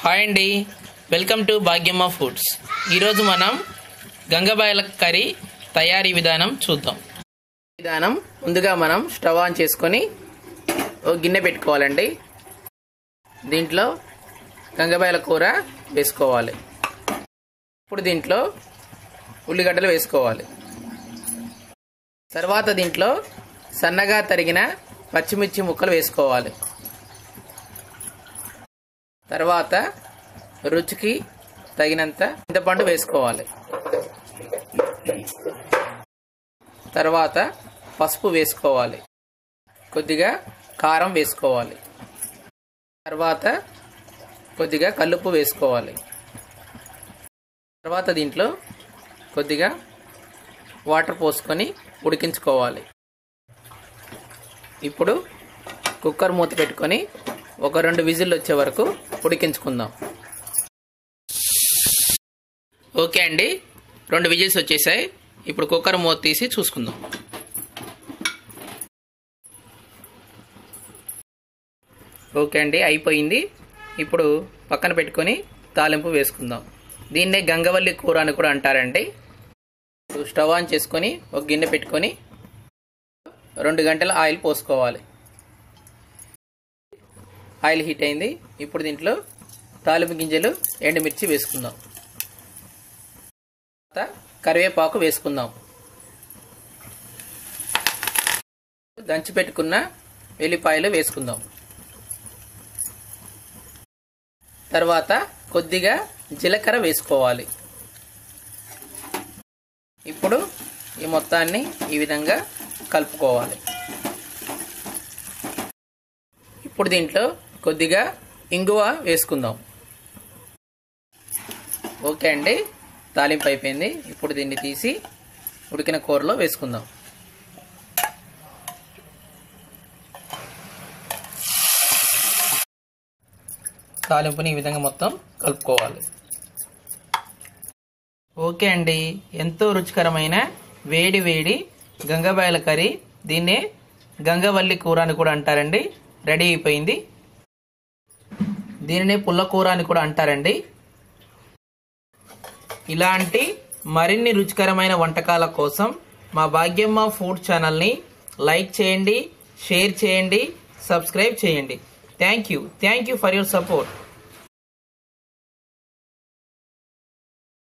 Hi అండి, welcome to Bhagyamma foods. ఈరోజు మనం గంగబాయల కర్రీ తయారీ విధానం చూద్దాం. ముందుగా మనం స్టవ్ ఆన్ చేసుకొని ఒక గిన్నె పెట్టుకోవాలండి. దీంట్లో గంగబాయల కూర వేసుకోవాలి. ఇప్పుడు దీంట్లో ఉల్లిగడ్డలు వేసుకోవాలి. తర్వాత దీంట్లో సన్నగా తరిగిన పచ్చిమిర్చి ముక్కలు వేసుకోవాలి. తర్వాత రుచికి తగినంత చింతపండు వేసుకోవాలి. తర్వాత పసుపు వేసుకోవాలి. కొద్దిగా కారం వేసుకోవాలి. తర్వాత కొద్దిగా కల్లుప్పు వేసుకోవాలి. తర్వాత దీంట్లో కొద్దిగా వాటర్ పోసుకొని ఉడికించుకోవాలి. ఇప్పుడు కుక్కర్ మూత పెట్టుకొని ఒక 2 విజిల్లు వచ్చే వరకు ఉడికించుకుందాం. ఓకే అండి, 2 విజిల్స్ వచ్చేసాయి. ఇప్పుడు కుక్కర్ మూత తీసి చూసుకుందాం. ఓకే అండి, అయిపోయింది. ఇప్పుడు పక్కన పెట్టుకొని తాలింపు వేసుకుందాం. దీన్నే గంగవల్లి కూర అని కూడా అంటారండి. స్టవ్ ఆన్ చేసుకొని ఒక గిన్నె పెట్టుకొని 2 గంటల ఆయిల్ పోసుకోవాలి. ఆయిల్ హీట్ అయింది. ఇప్పుడు దీంట్లో తాలింపు గింజలు, ఎండుమిర్చి వేసుకుందాం. తర్వాత కరివేపాకు వేసుకుందాం. దంచి పెట్టుకున్న వెల్లిపాయలు వేసుకుందాం. తర్వాత కొద్దిగా జీలకర్ర వేసుకోవాలి. ఇప్పుడు ఈ మొత్తాన్ని ఈ విధంగా కలుపుకోవాలి. ఇప్పుడు దీంట్లో కొద్దిగా ఇంగువ వేసుకుందాం. ఓకే అండి, తాలింపు అయిపోయింది. ఇప్పుడు దీన్ని తీసి ఉడికిన కూరలో వేసుకుందాం. తాలింపుని ఈ విధంగా మొత్తం కలుపుకోవాలి. ఓకే అండి, ఎంతో రుచికరమైన వేడి వేడి గంగబాయల కర్రీ, దీన్నే గంగవల్లి కూర అని కూడా అంటారండి, రెడీ అయిపోయింది. దీనినే పుల్ల కూర అని కూడా అంటారండి. ఇలాంటి మరిన్ని రుచికరమైన వంటకాల కోసం మా భాగ్యమ్మ ఫుడ్ ఛానల్ని లైక్ చేయండి, షేర్ చేయండి, సబ్స్క్రైబ్ చేయండి. Thank you for your support.